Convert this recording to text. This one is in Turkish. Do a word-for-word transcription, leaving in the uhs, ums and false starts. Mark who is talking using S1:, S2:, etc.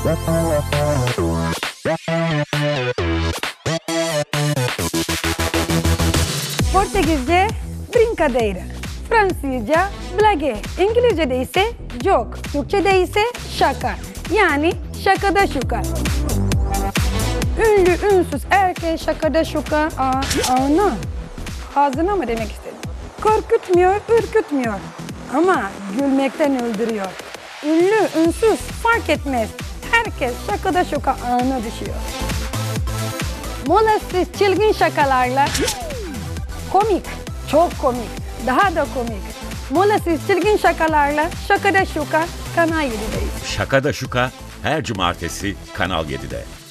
S1: Portekizce brincadeira, Fransızca blague, İngilizce'de ise joke, Türkçe'de ise şaka. Yani şakada şuka. Ünlü, ünsüz, erkeğe şakada şuka, aa, ana. Ağzına mı demek istedim? Korkutmuyor, ürkütmüyor. Ama gülmekten öldürüyor. Ünlü, ünsüz fark etmez. Herkes şakada şuka ağına düşüyor. Molasız çılgın şakalarla komik, çok komik, daha da komik. Molasız çılgın şakalarla şakada şuka Kanal yedideyiz.
S2: Şaka da Şuka her cumartesi Kanal yedide.